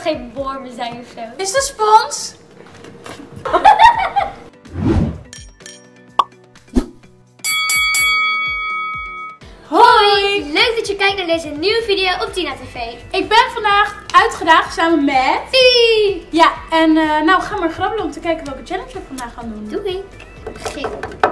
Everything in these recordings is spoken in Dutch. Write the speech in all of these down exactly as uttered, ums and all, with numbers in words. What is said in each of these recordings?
geen wormen zijn of zo. Is het een spons? Hoi! Leuk dat je kijkt naar deze nieuwe video op Tina T V. Ik ben vandaag uitgedaagd samen met... Pie! Ja, en uh, nou gaan we grabbelen om te kijken welke challenge we vandaag gaan doen. Doe ik. Begin.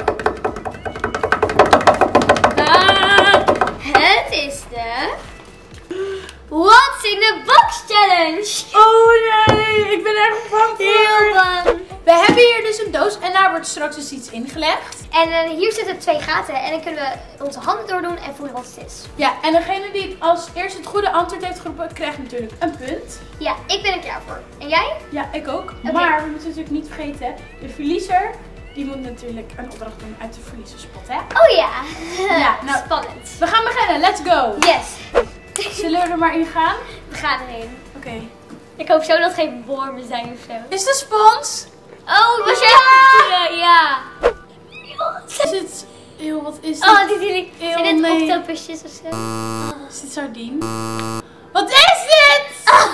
Ah, het is de... What's in the Box Challenge! Oh nee, ik ben erg bang voor. Heel bang! We hebben hier dus een doos en daar wordt straks dus iets ingelegd. En uh, hier zitten twee gaten en dan kunnen we onze handen doordoen en voelen wat het is. Ja, en degene die als eerst het goede antwoord heeft geroepen, krijgt natuurlijk een punt. Ja, ik ben er klaar voor. En jij? Ja, ik ook. Okay. Maar we moeten natuurlijk niet vergeten, de verliezer, die moet natuurlijk een opdracht doen uit de verliezerspot, hè? Oh ja! Ja, nou, spannend. We gaan beginnen, let's go! Yes! Zullen we er maar in gaan? We gaan erin. Oké. Okay. Ik hoop zo dat het geen wormen zijn of zo. Is het een spons? Oh, was jij ja! ja! ja. Is het... Eeuw, wat is dit? Oh, dit vind ik... Eeuw, Zijn dit nee. octopusjes of zo? Oh. Is dit sardine? Wat is dit?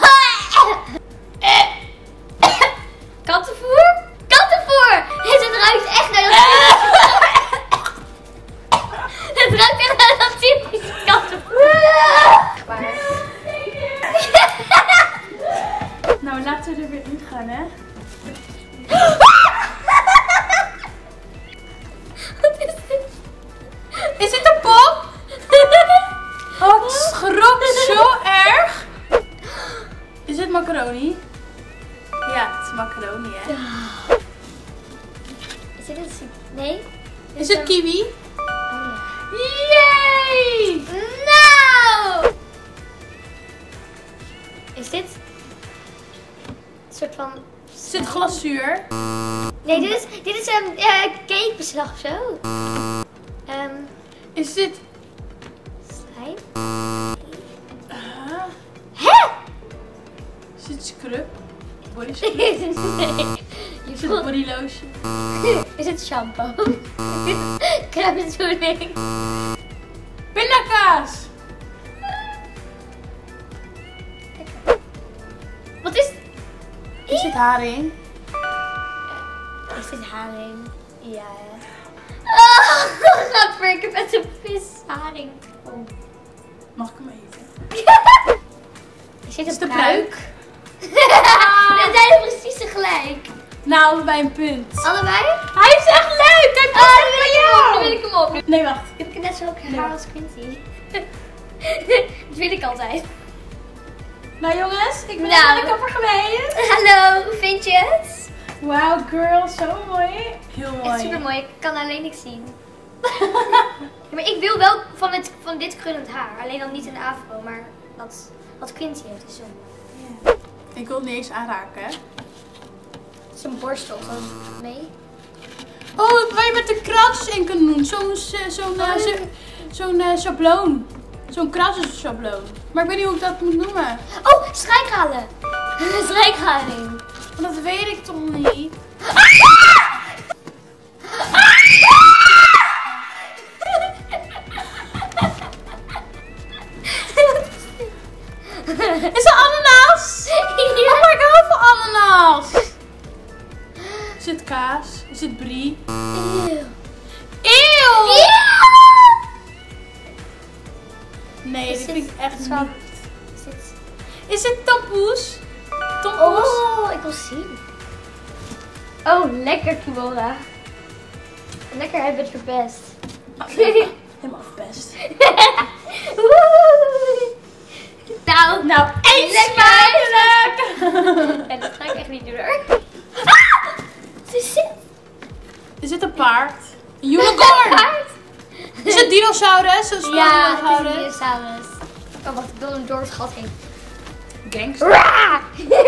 Kattenvoer? Kattenvoer! Het ruikt echt naar dat... Het ruikt echt naar dat typische kattenvoer. Nou, laten we er weer in gaan, hè? Wat is dit? Is dit een pop? Oh, ik schrok zo erg. Is het macaroni? Ja, het is macaroni, hè? Is dit een... Nee? Is het kiwi? Oh ja. Yay! Nou! Is dit... Een soort van... Is dit glazuur? Nee, dit is, dit is een uh, cakebeslag of zo. Um, Is dit... Slijm? Uh, Hè? is dit scrub? Body scrub? nee. Is het body lotion? Is het shampoo? Crème-toeling? Pindakaas! Wat is... Is dit haring? Is dit haring? Ja. Oh, gadver, ik heb echt een visharing. Oh. Mag ik hem eten? Is dit Is een de pruik? pruik? Dat zijn precies tegelijk. Nou, bij een punt. Allebei? Hij is echt leuk! Kijk, Oh, dan wil ik hem op. Dan wil ik hem op. Nee, wacht. Heb ik net zo ook haar als Quincy? Dat wil ik altijd. Nou jongens, ik ben Nou. naar de kapper geweest. Hallo, hoe vind je het? Wauw, girl, zo mooi. Heel mooi. Echt super mooi. Ik kan alleen niks zien. Ja, maar ik wil wel van, het, van dit krullend haar. Alleen dan niet een afro, maar wat, wat Quincy heeft is zo mooi. Ja. Ik wil het niet eens aanraken, hè. Het is een borstel, zo mee. Oh, waar je met de kransjes in kunt doen. Zo'n zo'n Oh. zo, zo'n uh, schabloon. Zo'n kransschabloon. Maar ik weet niet hoe ik dat moet noemen. Oh, strijkhalen. Strijkhaling. Maar dat weet ik toch niet. Is het ananas? Ja. Oh, maar ik hou van ananas. Is het kaas? Is het brie? Eeuw. Eeuw! Eeuw. Nee, Is dit dit- vind ik echt is wel- niet. Is dit... Is het tompoes? Tompoes? Oh, ik wil zien. Oh, lekker Kimora. Lekker, hij bent verpest. Helemaal best. Nou, Nou, eet lekker. smakelijk! En dat ga ik echt niet doen hoor. Ah! Wat is dit? Is het een paard? Een unicorn! Paard? Is het dinosaurus? Een Ja, het is een dinosaurus? dinosaurus. Oh, wacht, ik wil hem door het gat heen. Gangster. Wat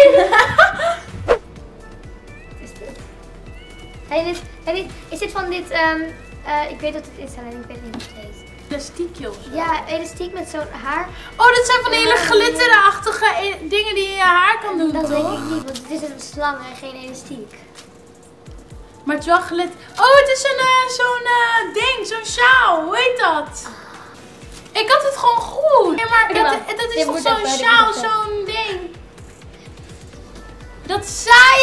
is dit? Hey, dit, hey, dit? Is dit van dit, um, uh, ik weet wat het is, alleen ik weet niet hoe het heet. Elastiekje of zo. Ja, elastiek met zo'n haar. Oh, dit zijn van die hele glitterachtige e- dingen die je in je haar kan doen, Dat toch? weet ik niet, want het is een slang en geen elastiek. Maar het is wel glit. Oh, het is een uh, zo'n uh, ding, zo'n sjaal. Hoe heet dat? Ik had het gewoon goed. Nee, maar Ik het, wel. het, het is Dit toch moet zo'n even, dit sjaal, moet even. zo'n ding. Dat zei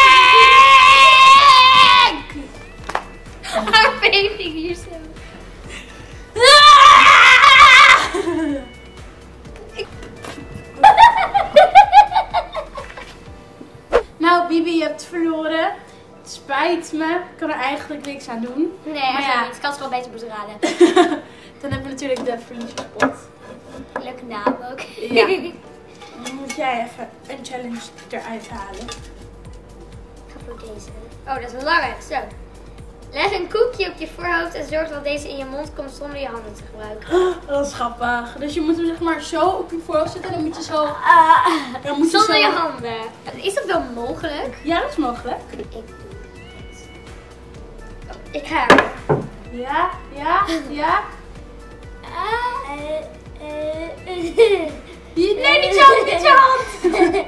ik! Haar beving hier zo. Nou, Bibi, je hebt verloren. Het spijt me. Ik kan er eigenlijk niks aan doen. Nee, maar eigenlijk ja. niet. Ik had het wel beter moeten raden. Dan hebben we natuurlijk de verlieserspot. Leuke naam ook. Ja. Dan moet jij even een challenge eruit halen. Ik ga voor deze. Oh, dat is een lange. Zo. Leg een koekje op je voorhoofd en zorg dat deze in je mond komt zonder je handen te gebruiken. Dat is grappig. Dus je moet hem zeg maar zo op je voorhoofd zetten en dan moet je zo... Uh, Dan moet je zonder zo... je handen. Is dat wel mogelijk? Ja, dat is mogelijk. Ik doe het. Oh, ik ga. Ja, ja, ja. Ah, eh, eh, Je- Nee, niet je hand, niet je hand.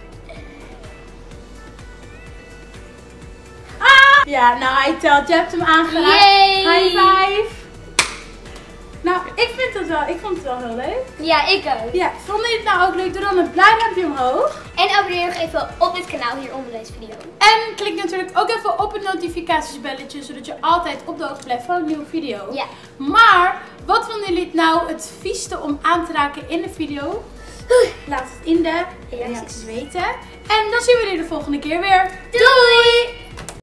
Ah! Ja, nou hij telt. Je hebt hem aangeraakt. Yay! High five. Nou, ik vind het wel, ik vond het wel heel leuk. Ja, ik ook. Ja, vond je het nou ook leuk? Doe dan een blauw duimpje omhoog. En abonneer nog even op dit kanaal hier onder deze video. En klik natuurlijk ook even op het notificatiebelletje, zodat je altijd op de hoogte blijft van een nieuwe video. Ja. Maar, wat vonden jullie het nou het vieste om aan te raken in de video? Laat het in de reacties weten. En dan zien we jullie de volgende keer weer. Doei!